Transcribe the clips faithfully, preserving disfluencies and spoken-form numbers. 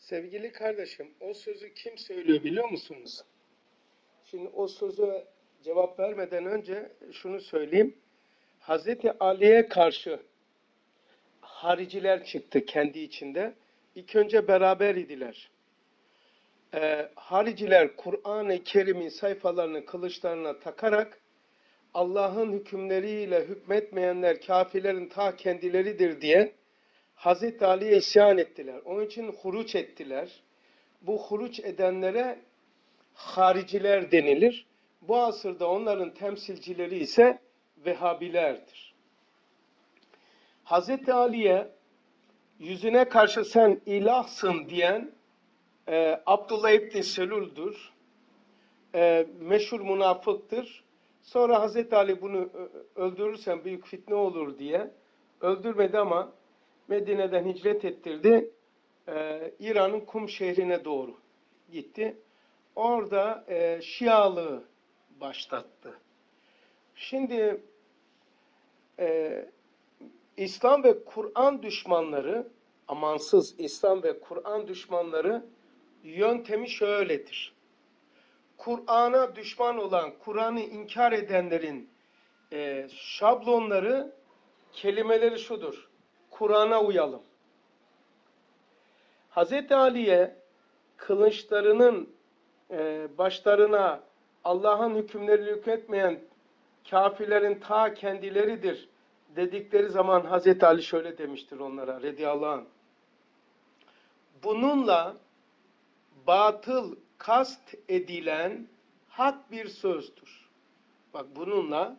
Sevgili kardeşim, o sözü kim söylüyor biliyor musunuz? Şimdi o sözü cevap vermeden önce şunu söyleyeyim. Hazreti Ali'ye karşı hariciler çıktı kendi içinde. İlk önce beraber idiler. Ee, hariciler Kur'an-ı Kerim'in sayfalarını kılıçlarına takarak Allah'ın hükümleriyle hükmetmeyenler kafirlerin ta kendileridir diye Hazreti Ali'ye isyan ettiler. Onun için huruç ettiler. Bu huruç edenlere hariciler denilir. Bu asırda onların temsilcileri ise Vehhabilerdir. Hazreti Ali'ye yüzüne karşı sen ilahsın diyen e, Abdullah İbni Selul'dur. E, meşhur münafıktır. Sonra Hazreti Ali bunu öldürürsen büyük fitne olur diye öldürmedi ama Medine'den hicret ettirdi. Ee, İran'ın Kum şehrine doğru gitti. Orada e, Şialığı başlattı. Şimdi e, İslam ve Kur'an düşmanları, amansız İslam ve Kur'an düşmanları yöntemi şöyledir. Kur'an'a düşman olan, Kur'an'ı inkar edenlerin e, şablonları, kelimeleri şudur. Kur'an'a uyalım. Hazreti Ali'ye kılıçlarının e, başlarına Allah'ın hükümlerini hükmetmeyen kafirlerin ta kendileridir dedikleri zaman Hazreti Ali şöyle demiştir onlara radıyallahu anh. Bununla batıl kast edilen hak bir sözdür. Bak bununla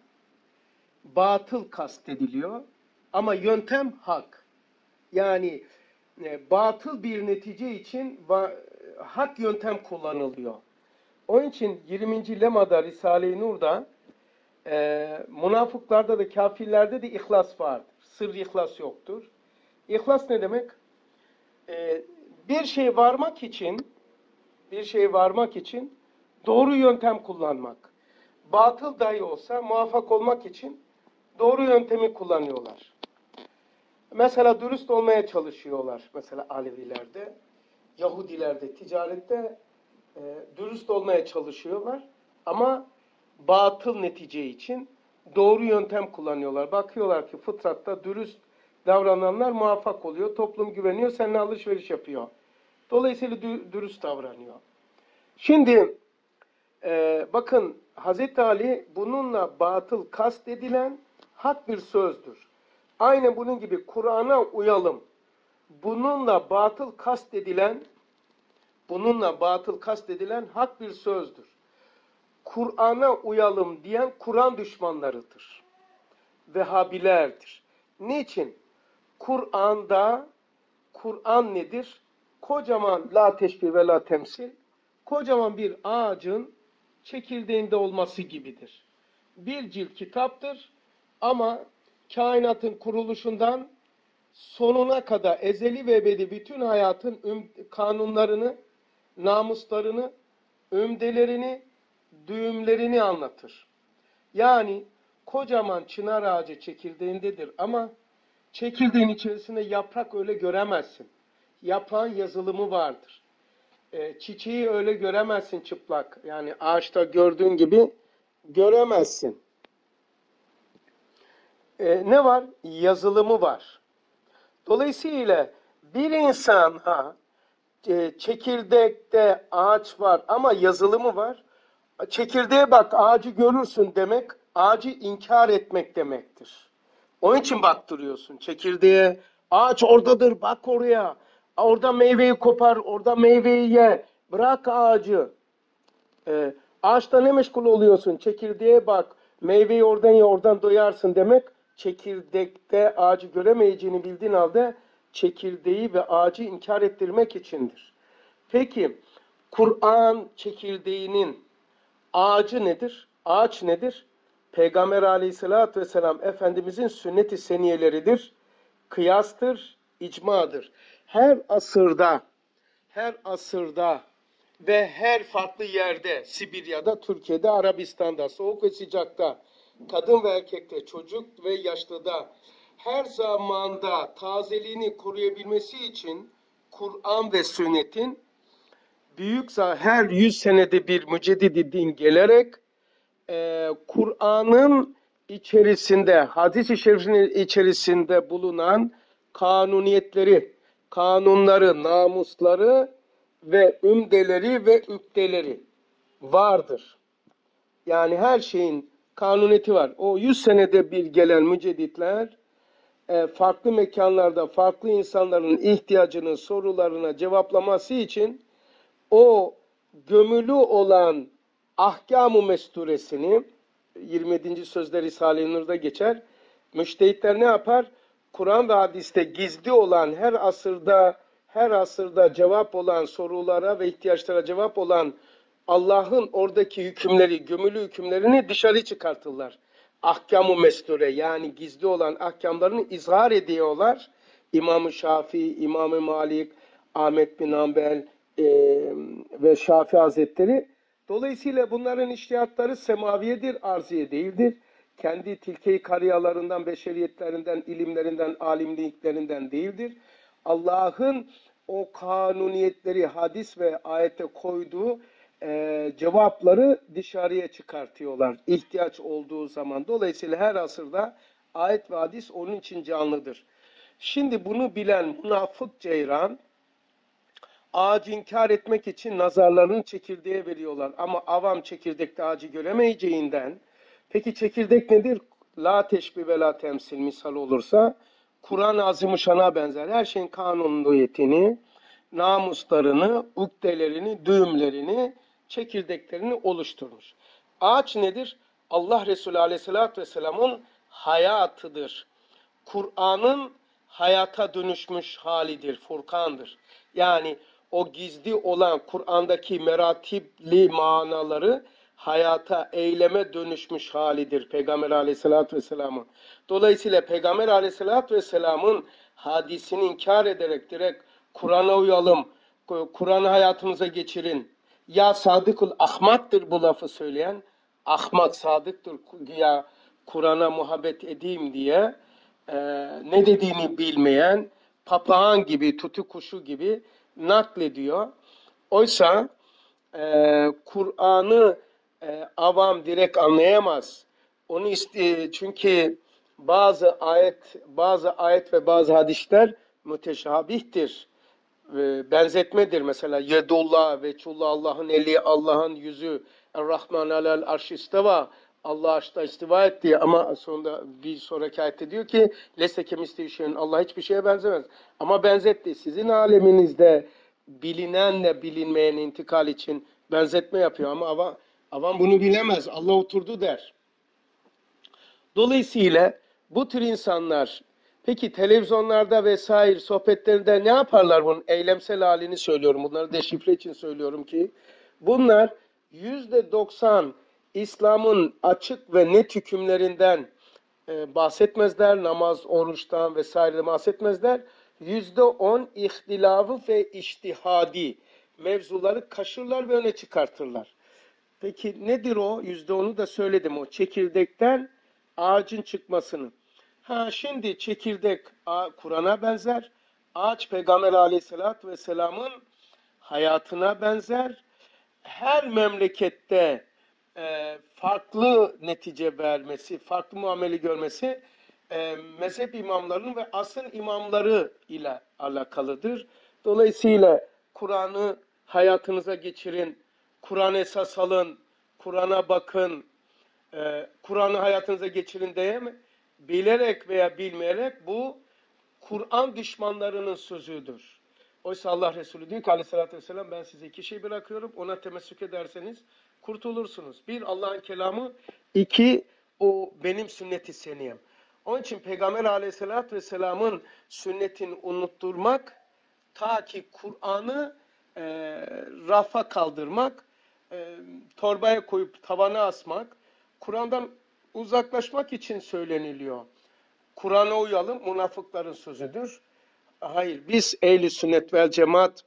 batıl kast ediliyor ama yöntem hak. Yani e, batıl bir netice için va, hak yöntem kullanılıyor. Onun için yirminci lemada Risale-i Nur'da e, münafıklarda da kafirlerde de ihlas vardır. Sırrı ihlas yoktur. İhlas ne demek? E, bir şeye varmak için bir şeye varmak için doğru yöntem kullanmak. Batıl dahi olsa muvaffak olmak için doğru yöntemi kullanıyorlar. Mesela dürüst olmaya çalışıyorlar. Mesela Alevilerde, Yahudilerde, ticarette e, dürüst olmaya çalışıyorlar. Ama batıl netice için doğru yöntem kullanıyorlar. Bakıyorlar ki fıtratta dürüst davrananlar muvaffak oluyor. Toplum güveniyor, seninle alışveriş yapıyor. Dolayısıyla dürüst davranıyor. Şimdi e, bakın Hazreti Ali bununla batıl kastedilen hak bir sözdür. Aynen bunun gibi Kur'an'a uyalım. Bununla batıl kastedilen bununla batıl kastedilen hak bir sözdür. Kur'an'a uyalım diyen Kur'an düşmanlarıdır. Vehhabilerdir. Niçin? Kur'an'da Kur'an nedir? Kocaman la teşbih ve la temsil, kocaman bir ağacın çekirdeğinde olması gibidir. Bir cilt kitaptır ama kainatın kuruluşundan sonuna kadar ezeli ve ebedi bütün hayatın kanunlarını, namuslarını, ümdelerini, düğümlerini anlatır. Yani kocaman çınar ağacı çekirdeğindedir ama çekirdeğin içerisinde yaprak öyle göremezsin. Yaprağın yazılımı vardır. E, çiçeği öyle göremezsin çıplak. Yani ağaçta gördüğün gibi göremezsin. E, ne var? Yazılımı var. Dolayısıyla bir insan ha, e, çekirdekte ağaç var ama yazılımı var. Çekirdeğe bak ağacı görürsün demek, ağacı inkar etmek demektir. Onun için baktırıyorsun çekirdeğe. Ağaç oradadır, bak oraya. Orada meyveyi kopar, orada meyveyi ye. Bırak ağacı. Ee, ağaçta ne meşgul oluyorsun? Çekirdeğe bak, meyveyi oradan ye, oradan doyarsın demek. Çekirdekte ağacı göremeyeceğini bildiğin halde çekirdeği ve ağacı inkar ettirmek içindir. Peki, Kur'an çekirdeğinin ağacı nedir? Ağaç nedir? Peygamber aleyhissalatü vesselam Efendimizin sünnet-i seniyeleridir. Kıyastır, icmadır. Her asırda, her asırda ve her farklı yerde, Sibirya'da, Türkiye'de, Arabistan'da, soğuk ve sıcakta, kadın ve erkekte, çocuk ve yaşlıda, her zamanda tazeliğini koruyabilmesi için Kur'an ve sünnetin büyük za- her yüz senede bir müceddidi din gelerek e, Kur'an'ın içerisinde, hadis-i şerifinin içerisinde bulunan kanuniyetleri, kanunları, namusları ve ümdeleri ve ükdeleri vardır. Yani her şeyin kanuniyeti var. O yüz senede bir gelen mücedditler e, farklı mekanlarda farklı insanların ihtiyacının sorularına cevaplaması için o gömülü olan ahkam-ı mesturesini yirmi yedinci sözde Risale-i Nur'da geçer. Müştehitler ne yapar? Kur'an ve hadiste gizli olan her asırda her asırda cevap olan sorulara ve ihtiyaçlara cevap olan Allah'ın oradaki hükümleri, gömülü hükümlerini dışarı çıkartırlar. Ahkam-ı mesture yani gizli olan ahkamlarını izhar ediyorlar. İmam-ı Şafii, İmam-ı Malik, Ahmet bin Hanbel e, ve Şafii Hazretleri. Dolayısıyla bunların içtihatları semaviyedir, arziye değildir. Kendi tilke-i kariyalarından, beşeriyetlerinden, ilimlerinden, alimliklerinden değildir. Allah'ın o kanuniyetleri hadis ve ayete koyduğu e, cevapları dışarıya çıkartıyorlar ihtiyaç olduğu zaman. Dolayısıyla her asırda ayet ve hadis onun için canlıdır. Şimdi bunu bilen münafık ceyran ağacı inkar etmek için nazarlarını çekirdeğe veriyorlar. Ama avam çekirdekte ağacı göremeyeceğinden, peki çekirdek nedir? La teşbih ve la temsil misal olursa, Kur'an-ı Azimuşşan'a benzer. Her şeyin kanuniyetini, namuslarını, ukdelerini, düğümlerini, çekirdeklerini oluşturmuş. Ağaç nedir? Allah Resulü Aleyhisselatü Vesselam'ın hayatıdır. Kur'an'ın hayata dönüşmüş halidir, Furkan'dır. Yani o gizli olan Kur'an'daki meratipli manaları hayata, eyleme dönüşmüş halidir Peygamber Aleyhisselatü Vesselam'ın. Dolayısıyla Peygamber Aleyhisselatü Vesselam'ın hadisini inkar ederek direkt Kur'an'a uyalım, Kur'an'ı hayatımıza geçirin. Ya sadıkul ahmaktır bu lafı söyleyen, ahmak sadıktır ya Kur'an'a muhabbet edeyim diye e, ne dediğini bilmeyen papağan gibi, tutu kuşu gibi naklediyor. Oysa e, Kur'an'ı e, avam direkt anlayamaz. Onu iste, çünkü bazı ayet, bazı ayet ve bazı hadisler müteşabihtir. E, benzetmedir. Mesela yedullah ve çullah Allah'ın eli, Allah'ın yüzü, Er-Rahman alel arş isteva. Allah arşta istiva etti ama sonunda bir sonraki ayette diyor ki lese kemisli şeyin Allah hiçbir şeye benzemez. Ama benzetti. Sizin aleminizde bilinenle bilinmeyen intikal için benzetme yapıyor ama avam, avam bunu bilemez. Allah oturdu der. Dolayısıyla bu tür insanlar peki televizyonlarda vesaire sohbetlerinde ne yaparlar bunun eylemsel halini söylüyorum. Bunları deşifre için söylüyorum ki bunlar yüzde doksan İslam'ın açık ve net hükümlerinden e, bahsetmezler. Namaz, oruçtan vesaire bahsetmezler. Yüzde on ihtilafı ve iştihadi mevzuları kaşırlar ve öne çıkartırlar. Peki nedir o? Yüzde onu da söyledim. O çekirdekten ağacın çıkmasını. Ha şimdi çekirdek Kur'an'a benzer. Ağaç Peygamber Aleyhisselatü Vesselam'ın hayatına benzer. Her memlekette e, farklı netice vermesi, farklı muamele görmesi e, mezhep imamlarının ve asıl imamları ile alakalıdır. Dolayısıyla Kur'an'ı hayatınıza geçirin, Kur'an esas alın, Kur'an'a bakın, e, Kur'an'ı hayatınıza geçirin diye mi? Bilerek veya bilmeyerek bu Kur'an düşmanlarının sözüdür. Oysa Allah Resulü diyor ki aleyhissalatü vesselam ben size iki şey bırakıyorum. Ona temessük ederseniz kurtulursunuz. Bir Allah'ın kelamı, iki o benim sünnet-i seniyem. Onun için Peygamber aleyhissalatü vesselamın sünnetini unutturmak ta ki Kur'an'ı e, rafa kaldırmak, e, torbaya koyup tavana asmak, Kur'an'dan uzaklaşmak için söyleniliyor. Kur'an'a uyalım, münafıkların sözüdür. Hayır, biz ehl-i sünnet vel cemaat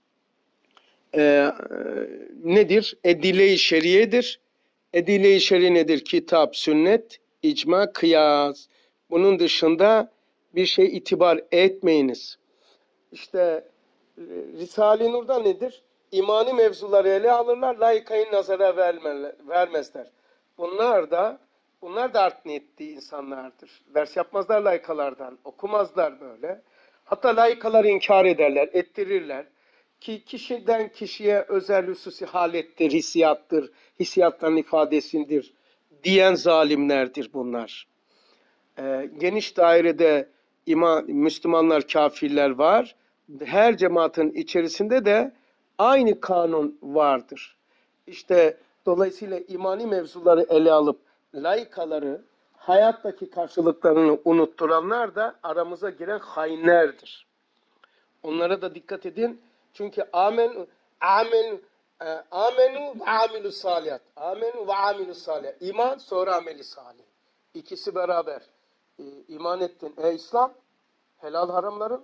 e, nedir? Edile-i şeriyedir. Edile-i şeriye nedir? Kitap, sünnet, icma, kıyas. Bunun dışında bir şey itibar etmeyiniz. İşte Risale-i Nur'da nedir? İmani mevzuları ele alırlar, layıkayı nazara vermezler. Bunlar da bunlar da art niyetli insanlardır. Ders yapmazlar layıkalardan, okumazlar böyle. Hatta layıkaları inkar ederler, ettirirler. Ki kişiden kişiye özel hususi halettir, hissiyattır, hissiyatların ifadesindir diyen zalimlerdir bunlar. Ee, geniş dairede iman, Müslümanlar, kafirler var. Her cemaatin içerisinde de aynı kanun vardır. İşte dolayısıyla imani mevzuları ele alıp laikaları, hayattaki karşılıklarını unutturanlar da aramıza giren hainlerdir. Onlara da dikkat edin. Çünkü amen, amen, amenu ve amilu saliyat. Amenu ve amilu saliyat. İman sonra ameli salih. İkisi beraber. E, iman ettin. Ey İslam, helal haramların,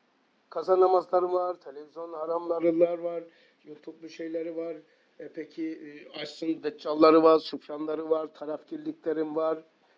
kaza namazları var, televizyon haramlarılar var, YouTube'lu şeyleri var. E, peki e, açsın deccalları var, sufyanları var, tarafkirliklerin var.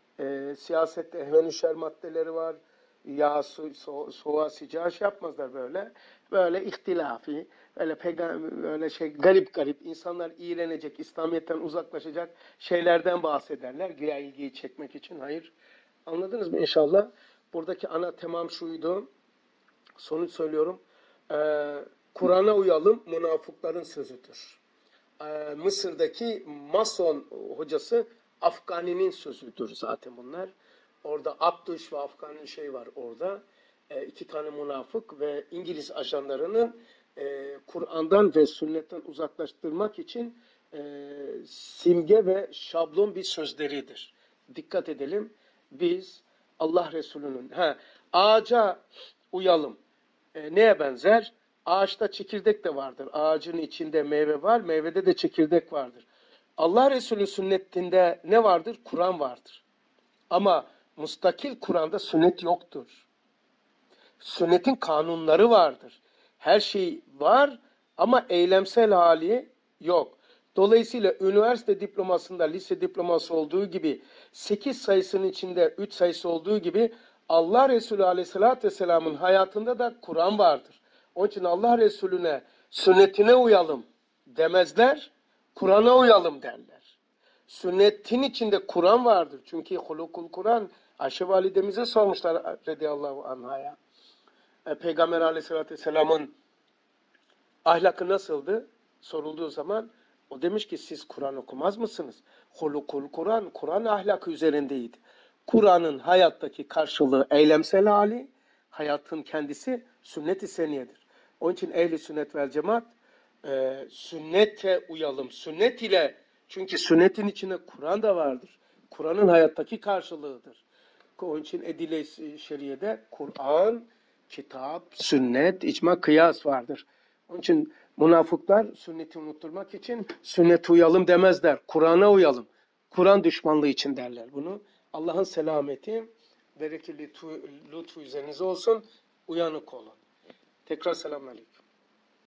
E, siyasette ehven-i maddeleri var. Ya su, so, soğuğa sıcağı şey yapmazlar böyle. Böyle ihtilafi, öyle, öyle şey garip garip, insanlar iğrenecek, İslamiyet'ten uzaklaşacak şeylerden bahsederler. Güya ilgiyi çekmek için. Hayır. Anladınız mı inşallah? Buradaki ana temam şuydu. Sonuç söylüyorum. Ee, Kur'an'a uyalım, münafıkların sözüdür. Ee, Mısır'daki Mason hocası Afgani'nin sözüdür zaten bunlar. Orada Abdüş ve Afgani'nin şey var orada. Ee, iki tane münafık ve İngiliz ajanlarının e, Kur'an'dan ve sünnetten uzaklaştırmak için e, simge ve şablon bir sözleridir. Dikkat edelim. Biz Allah Resulü'nün he, ağaca uyalım. E, neye benzer? Ağaçta çekirdek de vardır. Ağacın içinde meyve var, meyvede de çekirdek vardır. Allah Resulü sünnetinde ne vardır? Kur'an vardır. Ama mustakil Kur'an'da sünnet yoktur. Sünnetin kanunları vardır. Her şey var ama eylemsel hali yok. Dolayısıyla üniversite diplomasında lise diploması olduğu gibi sekiz sayısının içinde üç sayısı olduğu gibi Allah Resulü Aleyhisselatü Vesselam'ın hayatında da Kur'an vardır. Onun için Allah Resulüne sünnetine uyalım demezler, Kur'an'a uyalım derler. Sünnetin içinde Kur'an vardır. Çünkü hulukul Kur'an Ayşe validemize sormuşlar radıyallahu anh'a. E, Peygamber Aleyhisselatü Vesselam'ın ahlakı nasıldı? Sorulduğu zaman o demiş ki siz Kur'an okumaz mısınız? Hulukul Kur'an, Kur'an ahlakı üzerindeydi. Kur'an'ın hayattaki karşılığı eylemsel hali, hayatın kendisi sünnet-i seniyedir. Onun için ehli sünnet vel cemaat e, sünnete uyalım. Sünnet ile, çünkü sünnetin içinde Kur'an da vardır. Kur'an'ın hayattaki karşılığıdır. Onun için edile-i şeriyede Kur'an, kitap, sünnet, icma, kıyas vardır. Onun için münafıklar sünneti unutturmak için sünnete uyalım demezler. Kur'an'a uyalım. Kur'an düşmanlığı için derler bunu. Allah'ın selameti, berekeli lütfu üzerinize olsun. Uyanık olun. Tekrar selamünaleyküm.